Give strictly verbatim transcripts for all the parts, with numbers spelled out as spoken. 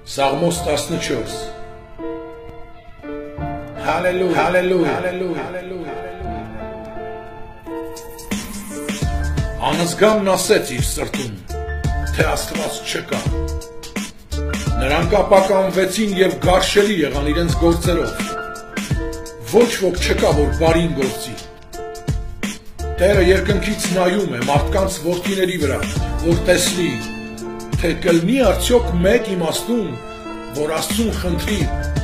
Սաղմոս տասնչորս Հալելույա, հալելույա, հալելույա Անզգանն ասեց իր սրտում, թե Աստված չկա Նրանք ապականվեցին և գարշելի եղան իրենց գործերով Ոչ ոք չկա, որ բարին գործի Տերը երկնքից նայում է մարդկանց որդիների վրա, որ տեսնի Թե կլնի արդյոք մեկ իմաստուն, որ Աստծուն խնդրի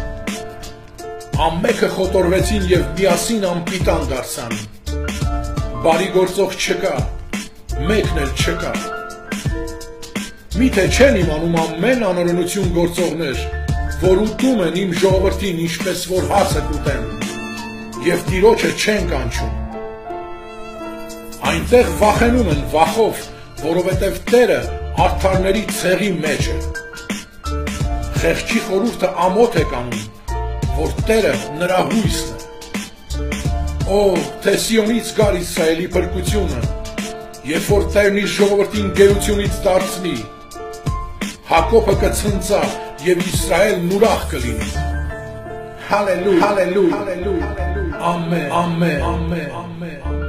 Ամմեքը խոտորվեցին և միասին անպիտան դարձան Բարի գործող չկա, մեկն էլ չկա Միթե չեն իմանում ամեն անօրենություն գործողներ Որ ուտում են իմ ժողովրդին ինչպես որ հացը կուտեն Եվ Տիրոջը չեն կանչում Այնտեղ վախենում են վախով, որովհետև Տերը արդարների ցեղի մեջ է Խեղճի խորհուրդը ամոթ է կանում, որ Տերը նրա հույսն է Օ, թե Սիոնից գար Իսրայելի փրկությունը Երբ որ Տերն իր ժողովրդին գերությունից դարձնի Հակոբը կցնծա և Իսրայելն ուրախ կլինի Հալելույա, հալելույա, ամեն, ամեն, ամեն